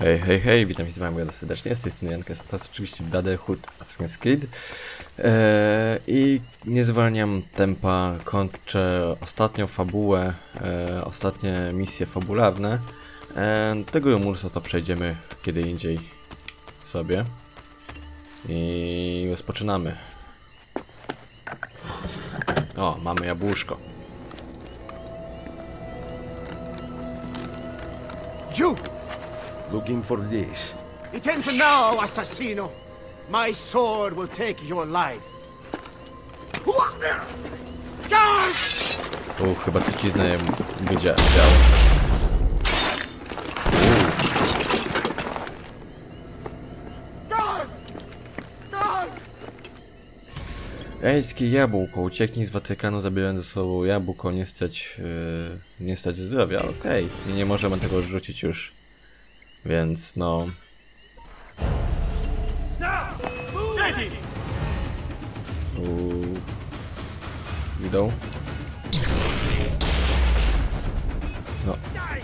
Hej, hej, hej, witam się z wami bardzo serdecznie, z tej strony Janka, to jest oczywiście Brotherhood Assassin's Creed i nie zwalniam tempa, kończę ostatnią fabułę, ostatnie misje fabularne. Tego Romulsa to przejdziemy kiedy indziej sobie i rozpoczynamy. O, mamy jabłuszko. You! Looking for this. Attention now, assassino! My sword will take your life. Guard! Chyba trucizna by działa. Guard! Guard! Ejskie jabłko, ucieknij z Watykanu, zabierając ze sobą jabłko, nie stać zdrowia, okej. I nie możemy tego odrzucić już. Więc no... Idą. No.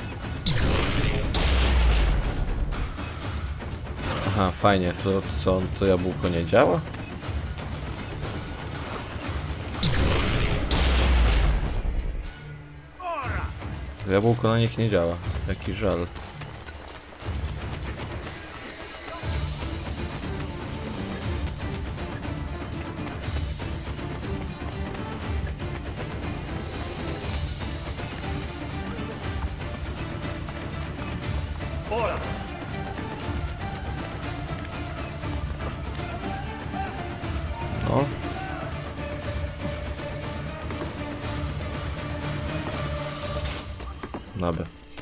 Aha, fajnie, to co, to jabłko nie działa? To jabłko na nich nie działa, jaki żal. No. Dobra.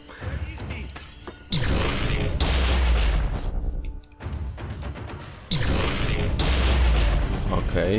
Okej.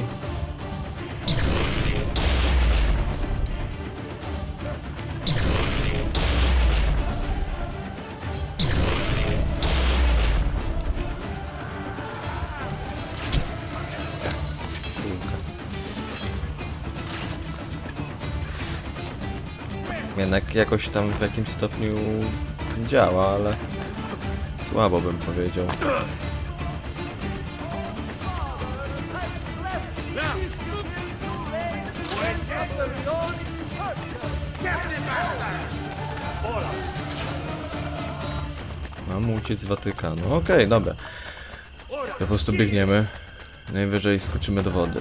Jednak jakoś tam w jakimś stopniu działa, ale słabo bym powiedział. Mam uciec z Watykanu. Okej, dobra. Po prostu biegniemy. Najwyżej skoczymy do wody.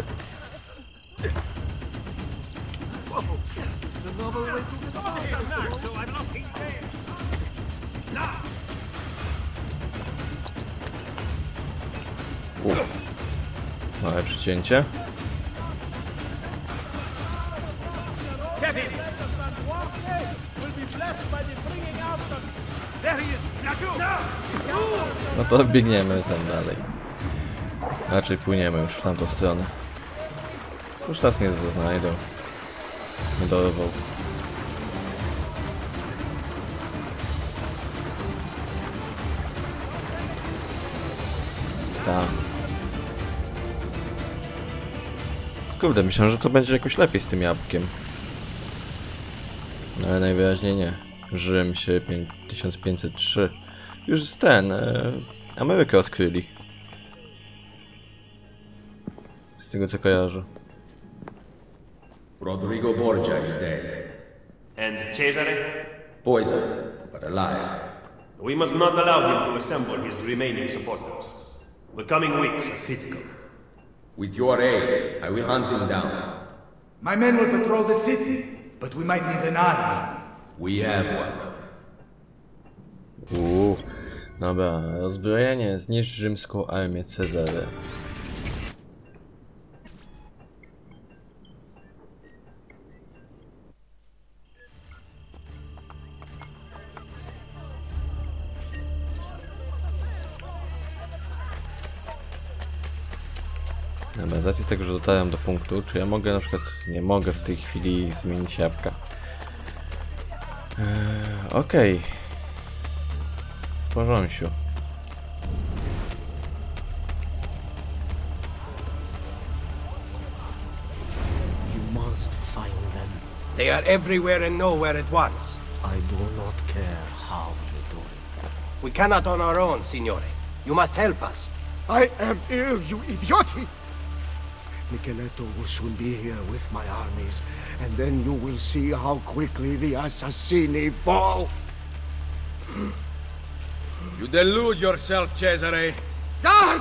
Małe przycięcie. No to biegniemy tam dalej. Raczej płyniemy już w tamtą stronę. Już nas nie znajdą. Nie dorwał. Tak. Kurde, myślałem, że to będzie jakoś lepiej z tym jabłkiem. Ale najwyraźniej nie. Rzym się 1503. Już Amerykę odkryli. Z tego co kojarzę. Rodrigo Borgia is dead. And Cesare? Poisoned, but alive. We must not allow him to assemble his remaining supporters. The coming weeks are critical. With your aid, I will hunt him down. My men will patrol the city, but we might need an army. We have one. Dobra, rozbrojenie, zniszcz rzymską armię Cezary. Dobra, z racji tego, że dotarłem do punktu, czy ja mogę na przykład... Nie mogę w tej chwili zmienić jabłka. Okej. W porządku. You must find them. They are everywhere and nowhere at once. I do not care how you do it. We cannot on our own, signore. You must help us. I am ill, you idioti! Micheletto will soon be here with my armies, and then you will see how quickly the Assassini fall. You delude yourself, Cesare. God!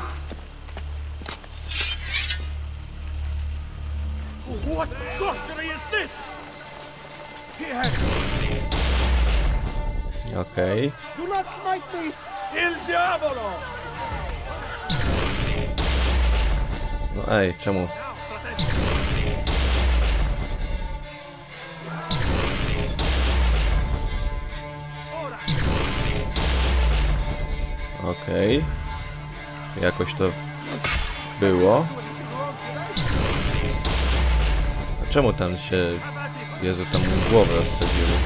What sorcery is this? Okej. Do not smite me! Il diavolo! No ej, czemu? Okej. Jakoś to było. A czemu tam się... Jezu, tam mu głowę rozsadziły.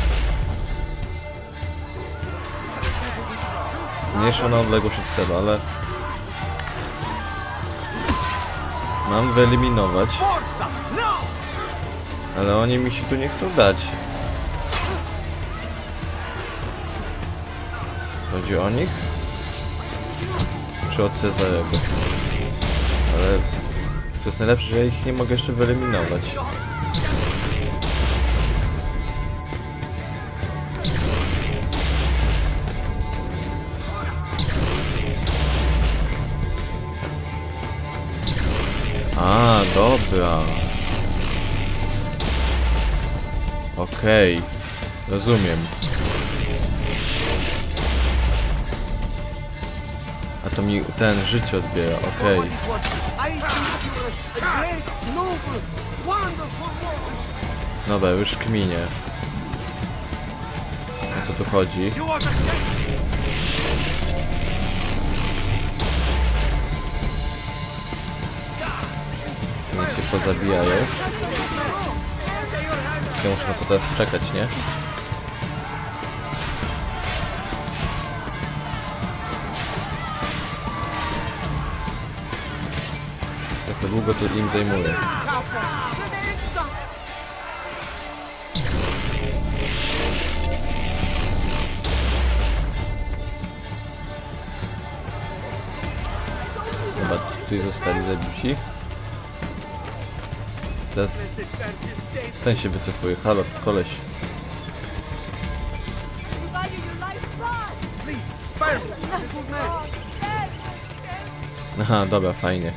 Zmniejszona odległość od celu, ale... Mam wyeliminować. Ale oni mi się tu nie chcą dać. Chodzi o nich? Czy o Cezarego? Ale... To jest najlepsze, że ja ich nie mogę jeszcze wyeliminować. A, dobra. Okej. Rozumiem. A to mi ten życie odbiera, okej. Dobra, już kminie. O co tu chodzi? Niech się pozabijają. Ja muszę na to teraz czekać, nie? Trochę długo to im zajmuje. Chyba tutaj zostali zabici. Teraz ten się wycofuje. Halo, koleś. Aha, dobra, fajnie.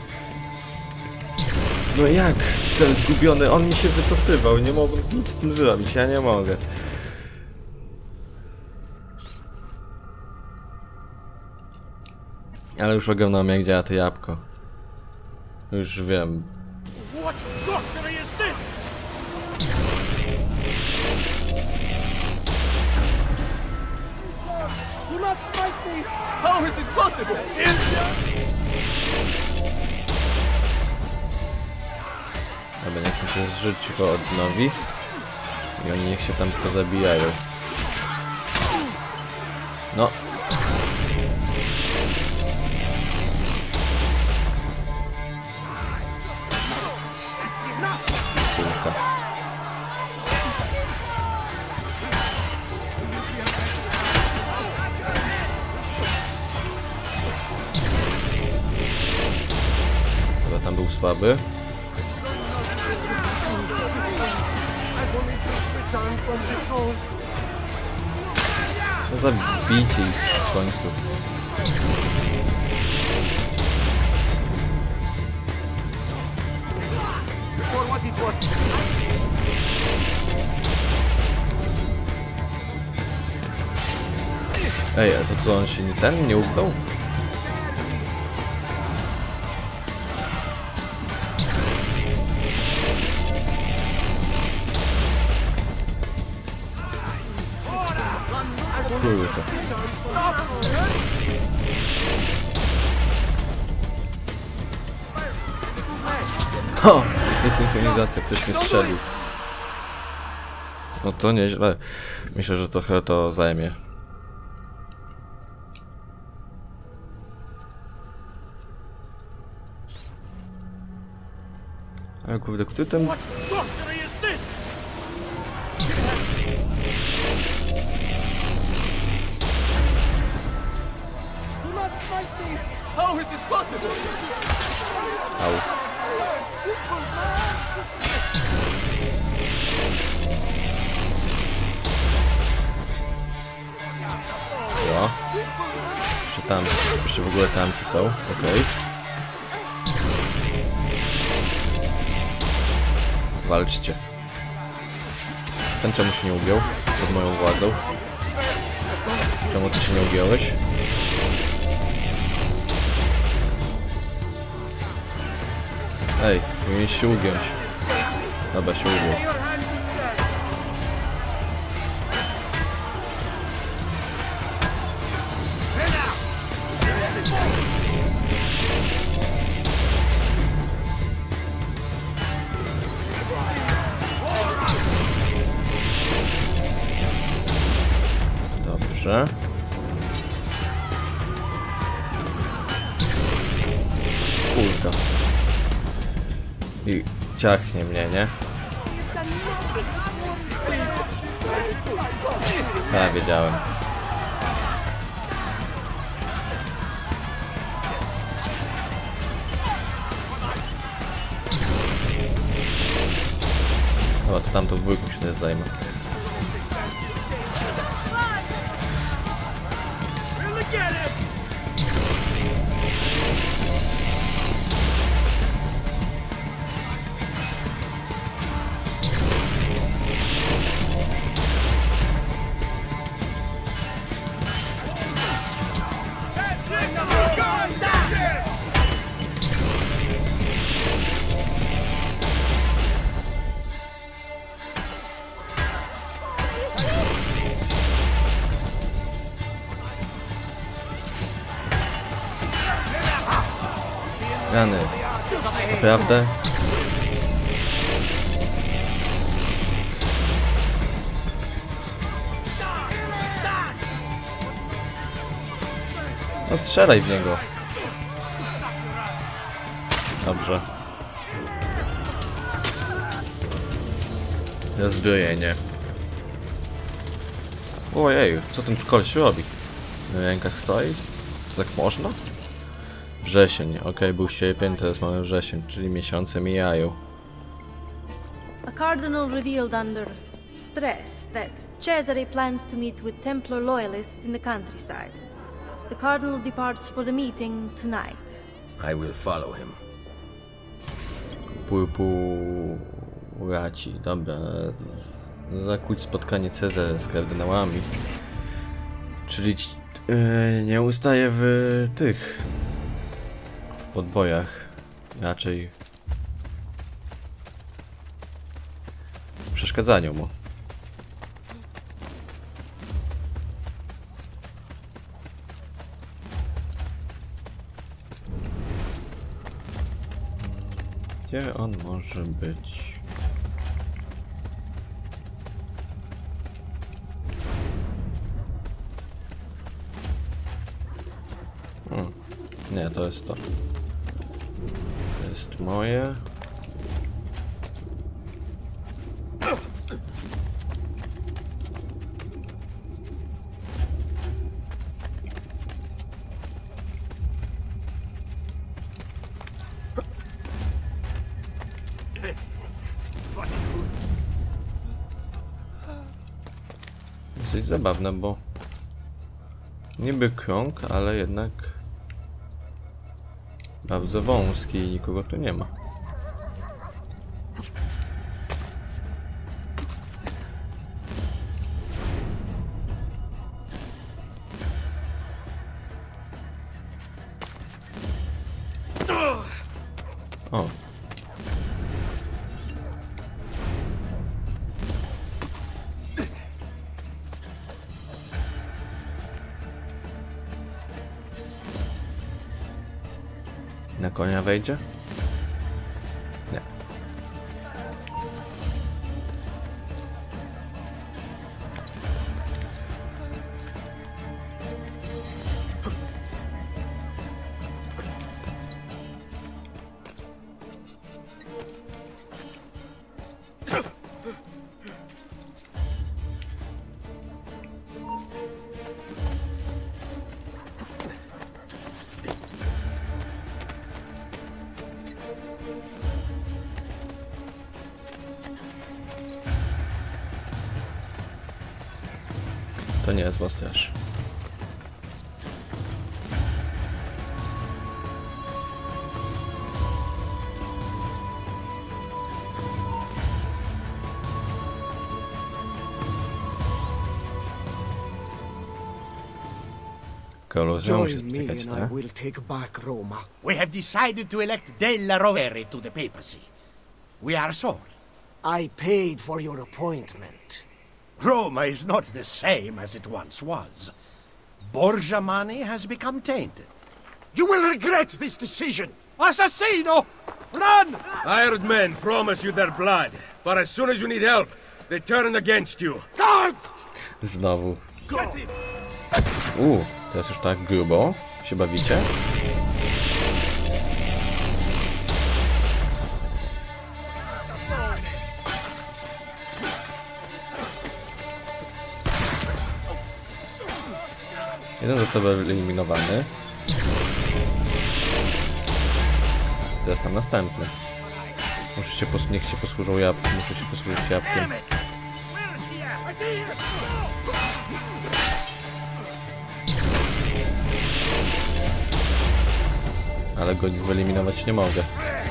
No jak? Cel zgubiony, on mi się wycofywał, nie mogę nic z tym zrobić, ja nie mogę. Ale już ogarnąłem, jak działa to jabłko. Już wiem. What sorcery is this? Do not smite me! How is this possible? Dobra, niech mi się życie odnowi. I oni niech się tam pozabijają. No. Kurka. Chyba tam był słaby. No zabijcie ich w końcu. Ej, a to co, on się nie ubrał? Kurde. O! Desynchronizacja, ktoś mnie strzelił. No to nieźle. Myślę, że trochę to zajmie. Ale kurde, kto ten... What sorcery is this? How is this possible? Au. Jo. Jeszcze w ogóle tamci są, okej. Walczcie. Ten czemu się nie ugiął? Pod moją władzą. Czemu ty się nie ugiąłeś? Ej, powinien się ugiąć. Dobra, się ugiął. Dobrze. Kurka. I ciachnie mnie, nie? Tak, wiedziałem. Chyba to tamtą dwójką się też zajmę. Rany. Naprawdę? No strzelaj w niego. Dobrze. Rozbrojenie. Ojej, co ten koleś robi? Na rękach stoi? To tak można? Wrzesień, okej, był sierpień, teraz mamy wrzesień, czyli miesiące mijają. A cardinal revealed under stress that Cesare plans to meet with Templar loyalists in the countryside. The cardinal departs for the meeting tonight. I will follow him. Purpuraci, dobra. Zakłóć spotkanie Cezara z kardynałami. Czyli nie ustaje w tych... w podbojach. Raczej... w przeszkadzaniu mu. Gdzie on może być? Nie, to jest to. To jest moje. Dosyć zabawne, bo niby krąg, ale jednak bardzo wąski i nikogo tu nie ma. O. Na konia wejdzie? Nie. To nie jest zła straż. Join me and I will take back Roma. We have decided to elect Della Rovere to the papacy. We are sorry. I paid for your appointment. Roma is not the same as it once was. Borgia money has become tainted. You will regret this decision! Assassino! Run! Hired men promise you their blood, but as soon as you need help, they turn against you. Guards! Znowu. Teraz już tak grubo się bawicie. Jeden został wyeliminowany. Teraz tam następny. Niech się posłużą jabłkiem. Muszę się posłużyć jabłkiem. Ale go wyeliminować nie mogę.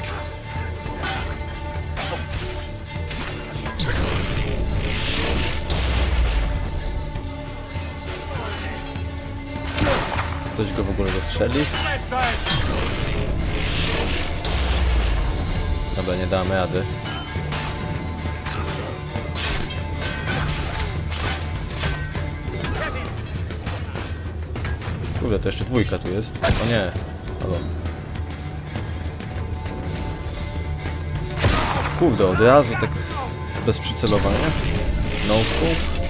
Ktoś go w ogóle zastrzeli? Dobra, nie damy rady. Kurde, to jeszcze dwójka tu jest. O nie. Halo. Kurde, od razu tak bez przycelowania. No scope.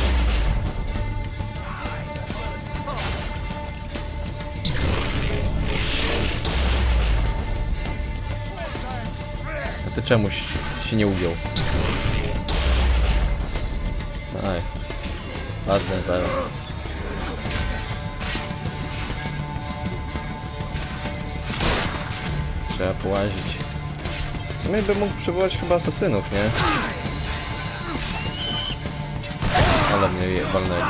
A ty czemuś się nie ugiął? Aj. Padnę zaraz. Trzeba połazić. W sumie bym mógł przywołać chyba asasynów, nie? Ale mnie walnęli.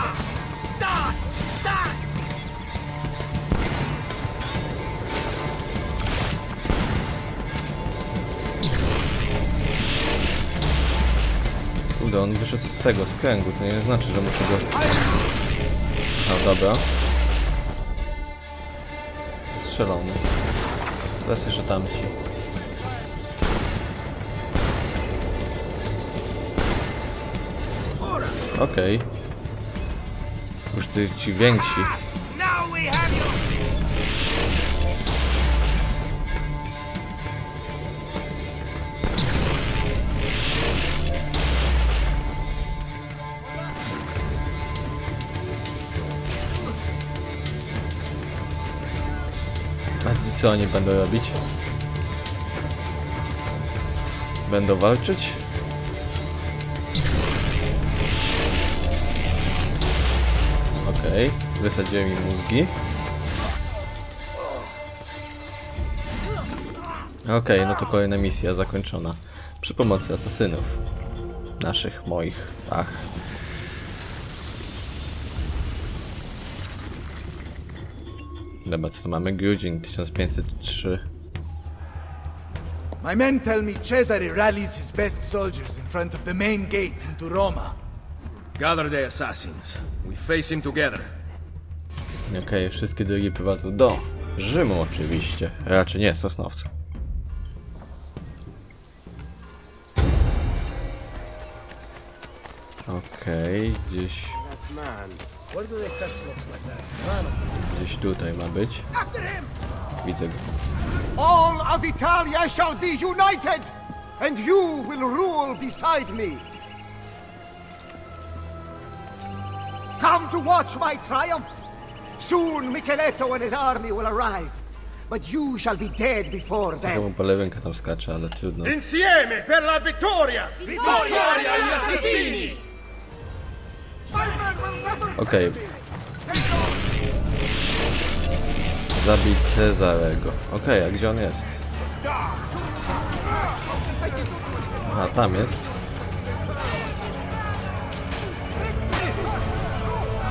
Kurde, on wyszedł z tego, z kręgu, to nie znaczy, że muszę go... No dobra. Strzelony. Teraz jeszcze tamci. Okej. Już ci więksi. A co oni będą robić? Będą walczyć? Okej, wysadziłem im mózgi. Okej, no to kolejna misja zakończona. Przy pomocy asasynów. Naszych, moich, ach. Dobra, co to mamy? Grudzień 1503. My men tell me Cesare rallies his best soldiers in front of the main gate into Roma. Gather the assassins. We face him together. Okej, wszystkie drogi prowadzą do Rzymu oczywiście. Raczej nie, Sosnowca. Okej, gdzieś tutaj ma być. Widzę go. All of Italia shall be united, and you will rule beside me. Come to watch my triumph. Soon Micheletto and his army will arrive, but you shall be dead before them. Taką polewinka tam skacze, ale trudno. Insieme per la vittoria! Vittoria agli assassini! Okej. Zabij Cezarego. Okej, a gdzie on jest? A, tam jest.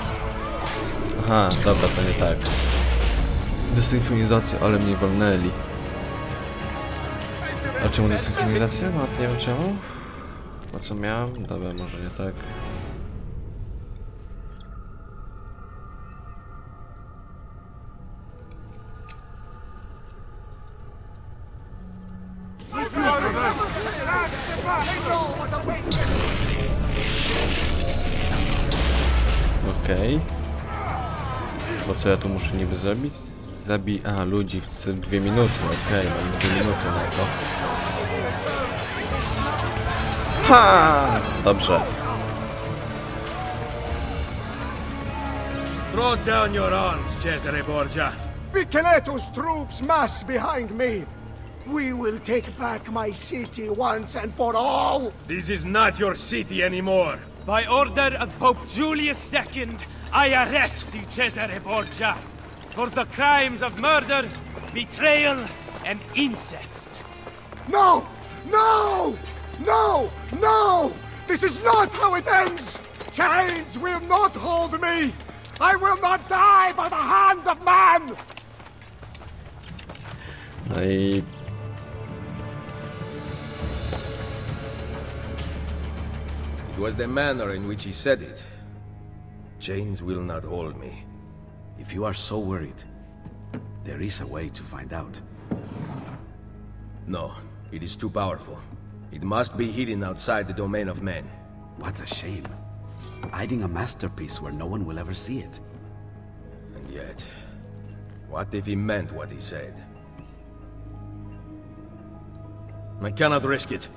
Aha, dobra, to nie tak. Desynchronizacja, ale mnie walnęli. A czemu desynchronizacja? No, nie wiem czemu. Po co miałem? Dobra, może nie tak. Okej. Bo co ja tu muszę niby zrobić? A, ludzi w 2 minuty. Okej, mam 2 minuty na to. Ha! Dobrze. Throw down your arms, Cesare Borgia. Micheletto's troops mass behind me. We will take back my city once and for all. This is not your city anymore. By order of Pope Julius II, I arrest you, Cesare Borgia, for the crimes of murder, betrayal, and incest. No! No! No! No! This is not how it ends! Chains will not hold me! I will not die by the hand of man! No i... It was the manner in which he said it. Chains will not hold me. If you are so worried, there is a way to find out. No, it is too powerful. It must be hidden outside the domain of men. What a shame. Hiding a masterpiece where no one will ever see it. And yet, what if he meant what he said? I cannot risk it.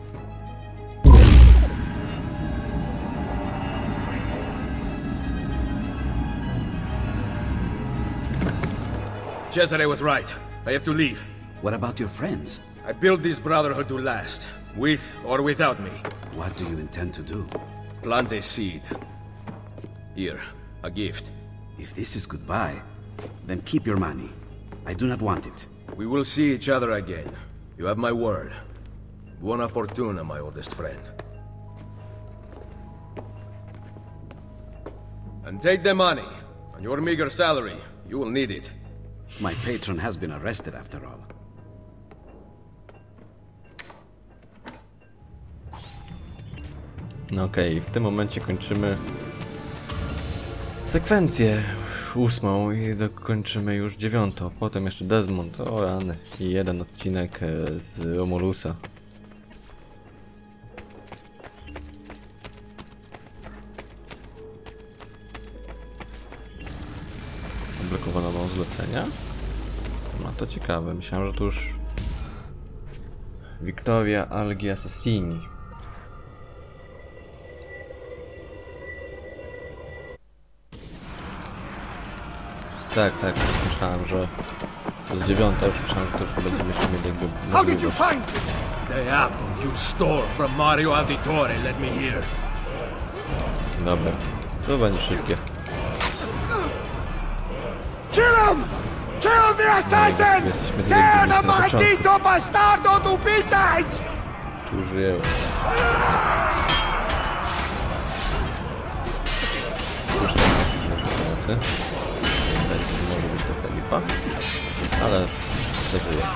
Cesare was right. I have to leave. What about your friends? I built this brotherhood to last, with or without me. What do you intend to do? Plant a seed. Here, a gift. If this is goodbye, then keep your money. I do not want it. We will see each other again. You have my word. Buona fortuna, my oldest friend. And take the money. On your meager salary, you will need it. My patron has been arrested after all. No okej, w tym momencie kończymy sekwencję 8 i dokończymy już 9. Potem jeszcze Desmond, o rany, i 1 odcinek z Romulusa. Odblokowano mam zlecenia? No to ciekawe, myślałem, że to już Victoria Algi Assassini. Tak, myślałem, że to jest 9, już myślałem, że to już będziemy się mieli jakby How did you możliwość. find it? The apple you stole from Mario Auditore, let me hear. Dobra, to będzie szybkie. Kill him! Kill the assassin! Jesteśmy Tear the na początku. maldito bastardo to pieces! Tu żyję. Już tam jest naszej pomocy. To może być trochę lipa, ale przeżyję.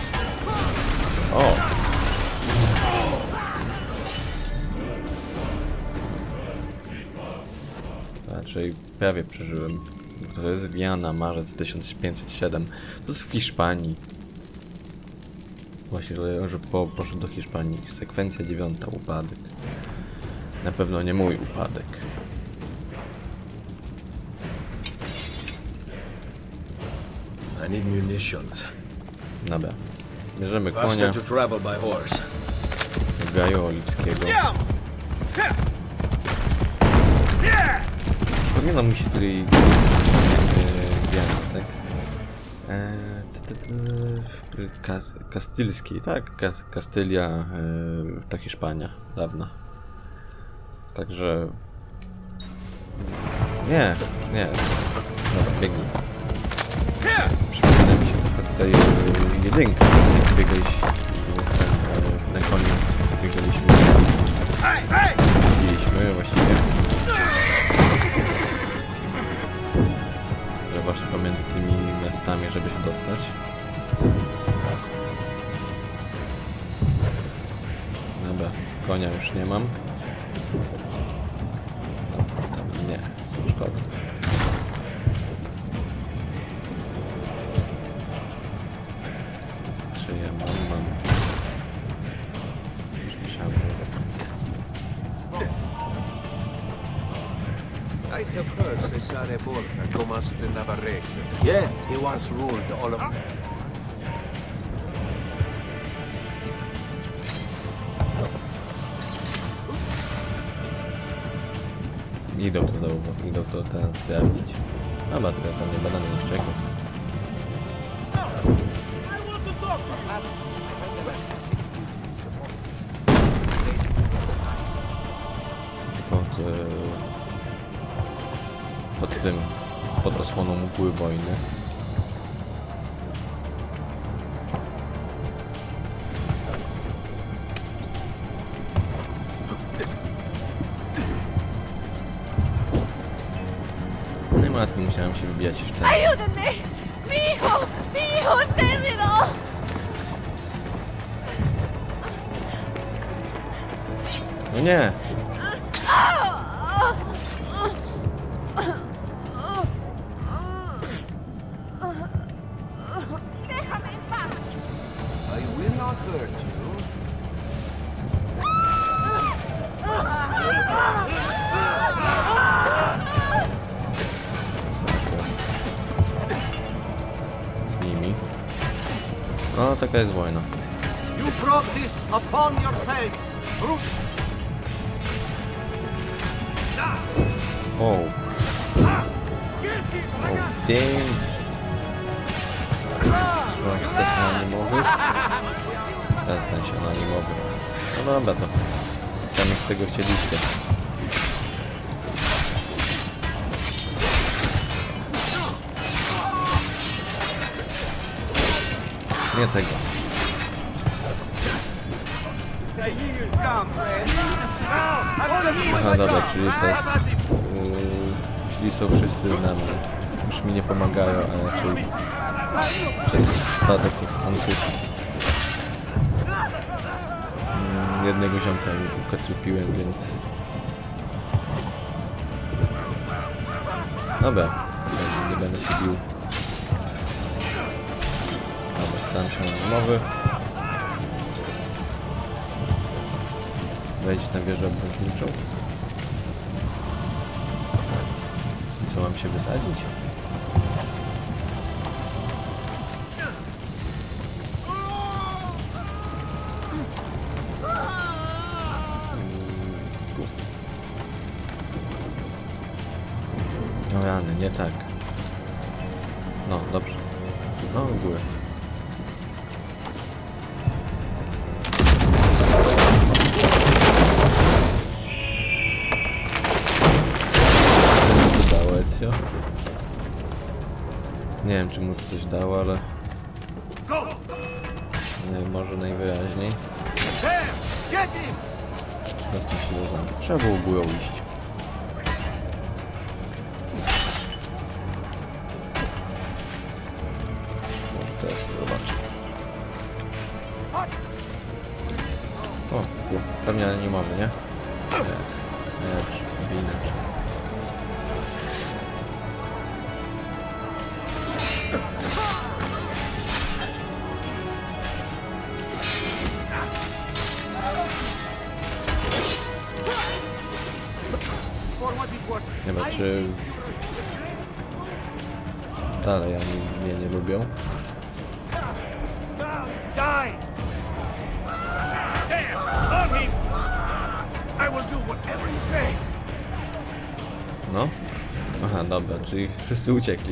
O! Raczej prawie przeżyłem. To jest Wiana, marzec 1507. To jest w Hiszpanii. Właśnie, że poszedł do Hiszpanii. Sekwencja 9, upadek. Na pewno nie mój upadek. I need munitions. Dobra. Bierzemy Faster konia to travel by horse. Gaju Oliwskiego. Przypomina mi się tutaj Wiana, tak? Kastylski, tak? Kastylia, ta Hiszpania, dawna. Także... Nie. Dobra, biegnij. Przypomina mi się tutaj jedynka, jak biegaliśmy na koniu, biegaliśmy. Biliśmy właściwie. pomiędzy tymi miastami, żeby się dostać. Dobra, konia już nie mam. Tam nie, szkoda. Czy ja mam? Już musiałem. I have heard Cesare Borgia commands the Navarrese. Yeah, he once ruled all of... Idą to teraz sprawdzić. Dobra, to ja tam nie będę na czekał. Pod osłoną mgły wojny. No i matki, musiałem się wybijać jeszcze. ¡Ayúdenme! ¡Mi hijo está herido! No nie! I will not hurt you. Z nimi. No, taka jest wojna. You brought this upon yourselves, brutes! Oh. Oh, damn. Stać animowy. Przestań się animowy. No dobra, to sami z tego chcieliście. Nie tego. Aha, dobra, czyli teraz źli są wszyscy na mnie. Już mi nie pomagają, a raczej przez spadek tych stanków. Jednego ziomka mi ukatrupiłem, więc... Dobra, nie będę się bił. Dobra, stan się na umowy. Wejdź na wieżę obrończą. I co, mam się wysadzić? No rany, nie tak. No, dobrze. No, w górę. Ezio. Nie wiem, czy mu to coś dało, ale... Nie, może najwyraźniej. Prostą siłą znam. Trzeba było górą iść. Może teraz zobaczę. O, pewnie nie mamy, nie? Nie, inaczej. Nie wiem, czy dalej oni mnie nie lubią. No? Aha, dobra, czyli wszyscy uciekli.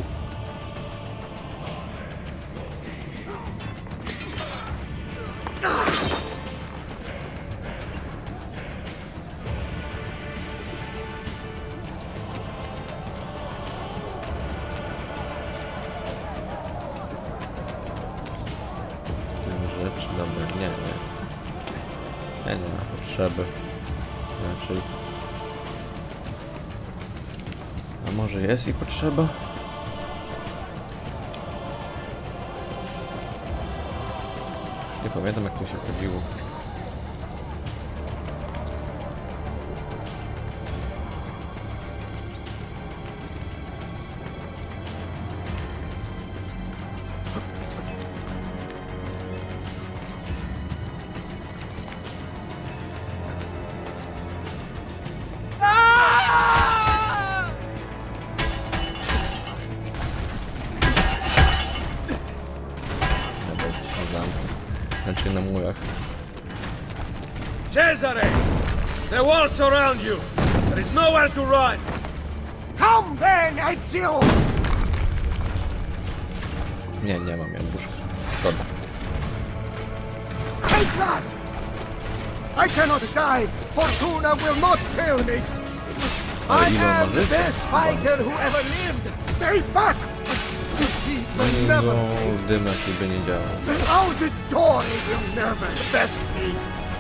Dobra, nie ma potrzeby. Raczej. A może jest i potrzeba? Już nie pamiętam, jak to się chodziło. Znaczy na murach. Cesare! The walls surround you! There is nowhere to run! Come then, Ezio! Nie mam już. Szkoda. Take that! I cannot die! Fortuna will not fail me! I am the best fighter who ever lived! Stay back! Defeat will never take. Dymek niby nie działa. The auditory will never best me!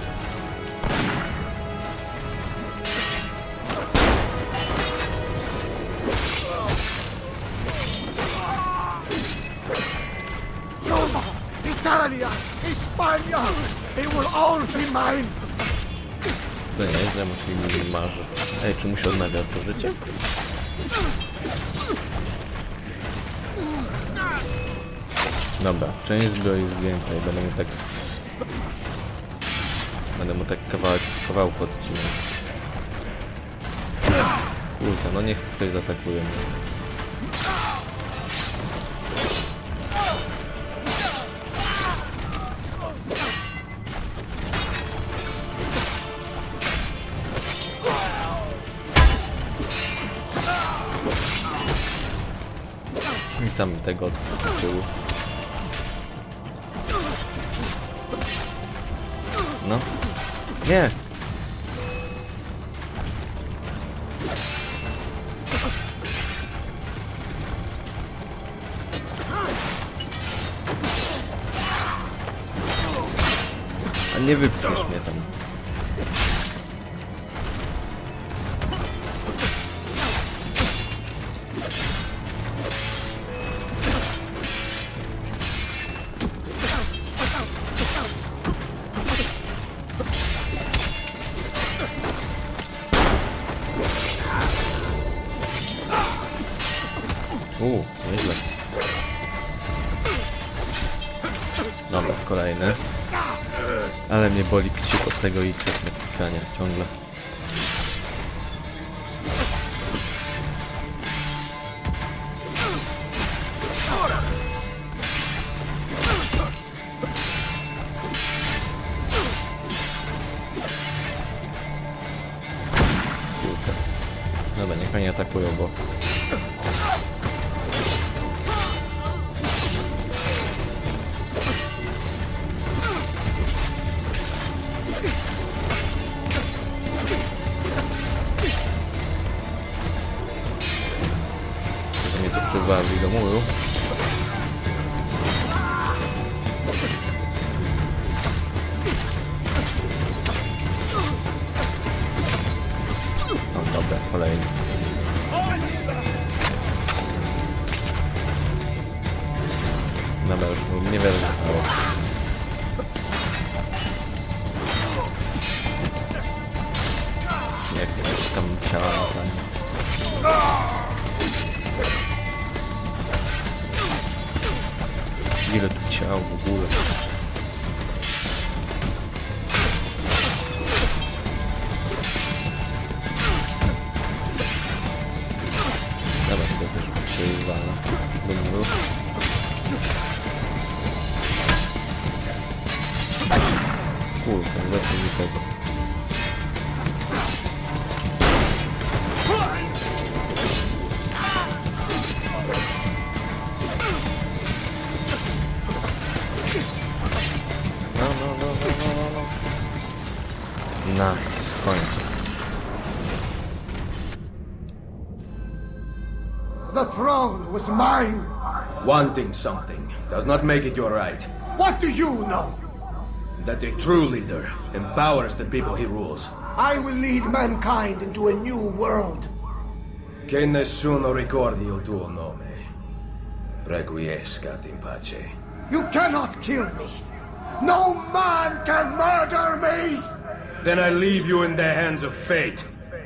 Roma, Italia, Hispania, they will all be mine! To nie jest, że musi mi marzyć. Ej, czy musi odnawiać to życie? Dobra, część zbroi zdjęta i będę mu tak kawałek odcinał. Kurka, no niech ktoś zaatakuje mnie. I tam tego od tyłu. No. Nie! A nie wypchniesz mnie tam. Nieźle. Dobra, kolejny. Ale mnie boli kciuk od tego X na klikania ciągle. Kurde. Dobra, niech mnie atakują, bo... Przywabi do muru. No dobra, kolejny. Dobra, już mu niewiele zostało. Jak tam ciała na planie. Ile tu ciał w ogóle? Dobra, to też się wywala do muru. Kurka, zacznij mi tego. Nice, w końcu. The throne was mine! Wanting something does not make it your right. What do you know? That a true leader empowers the people he rules. I will lead mankind into a new world. Che nessuno ricordi il tuo nome. Requiescat in pace. You cannot kill me. No man can murder me! Then I leave you in the hands of fate.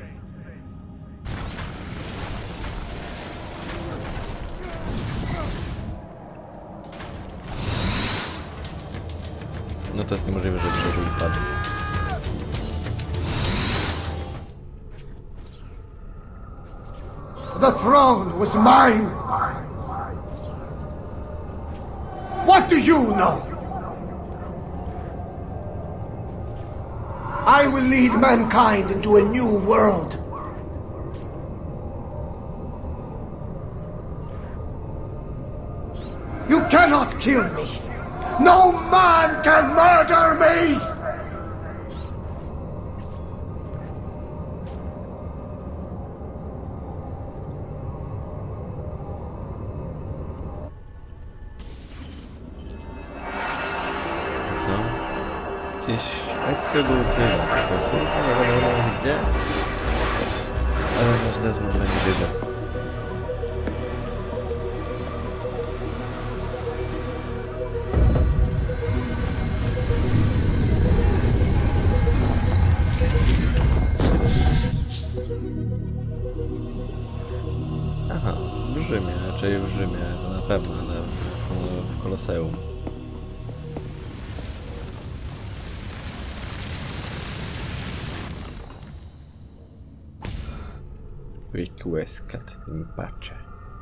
No to jest niemożliwe, że przeżył i padł. The throne was mine! What do you know? I will lead mankind into a new world. You cannot kill me! No man can murder me! Co? Gdzieś Ezio był tyle. Kurwa, nie wiadomo nawet gdzie. Ale nasz Desmond będzie wiedział. Aha, w Rzymie, raczej w Rzymie, to na pewno, ale w Koloseum. Requiescat in pace.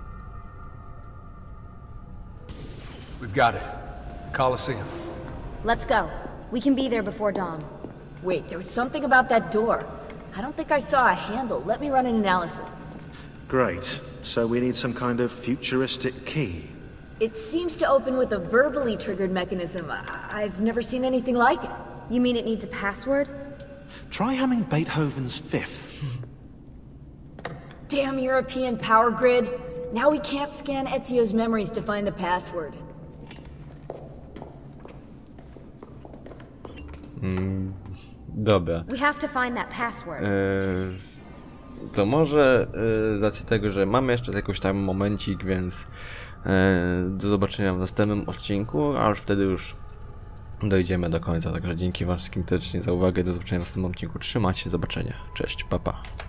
We've got it. The Colosseum. Let's go. We can be there before dawn. Wait, there was something about that door. I don't think I saw a handle. Let me run an analysis. Great. So we need some kind of futuristic key. It seems to open with a verbally triggered mechanism. I've never seen anything like it. You mean it needs a password? Try humming Beethoven's Fifth. Damn European power grid. Now we can't scan Ezio's memories to find the password. Dobra. We have to find that password. To może z racji tego, że mamy jeszcze jakiś tam momencik, więc do zobaczenia w następnym odcinku, a już wtedy już dojdziemy do końca. Także dzięki wam wszystkim serdecznie za uwagę. Do zobaczenia w następnym odcinku. Trzymajcie się, do zobaczenia. Cześć, pa pa.